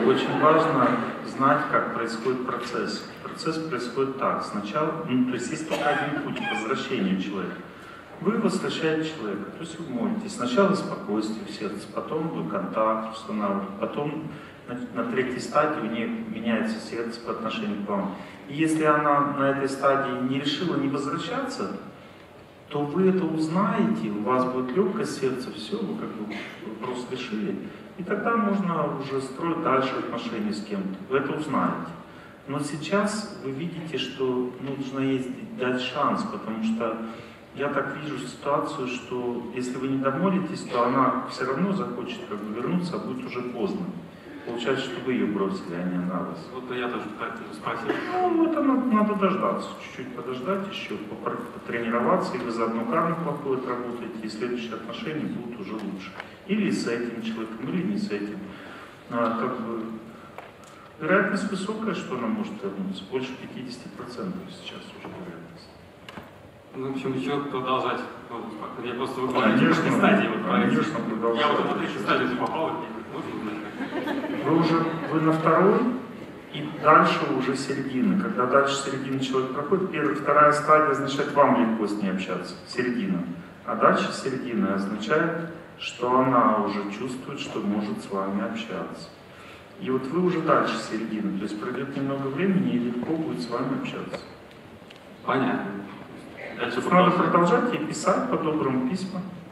очень важно знать, как происходит процесс. Процесс происходит так. Сначала, то есть есть только один путь к возвращению человека. Вы возвращаете человека, то есть вы молитесь. Сначала спокойствие в сердце, потом вы контакт устанавливаете, потом на третьей стадии у нее меняется сердце по отношению к вам. И если она на этой стадии не решила не возвращаться, то вы это узнаете, у вас будет легкое сердце, все, вы как бы вопрос решили. И тогда можно уже строить дальше отношения с кем-то. Вы это узнаете. Но сейчас вы видите, что нужно ей дать шанс, потому что я так вижу ситуацию, что если вы не домолитесь, то она все равно захочет как бы вернуться, а будет уже поздно. Получается, что вы ее бросили, а не она вас. Вот я тоже спросил. Ну, это надо дождаться, чуть-чуть подождать еще, потренироваться, и вы заодно карму плохую отработаете, и следующие отношения будут уже лучше. Или с этим человеком, или не с этим. Как бы, вероятность высокая, что она может вернуться, больше 50% сейчас уже вероятность. Ну, в общем, еще продолжать. Я просто Конечно, стадии. конечно, продолжать. Я вот на третью стадию попал, вы на второй, и дальше уже середина. Когда дальше середины человек проходит, вторая стадия означает, вам легко с ней общаться, середина. А дальше середина означает, что она уже чувствует, что может с вами общаться. И вот вы уже дальше середины, то есть пройдет немного времени, и легко будет с вами общаться. Понятно. Надо продолжать и писать по-доброму письма.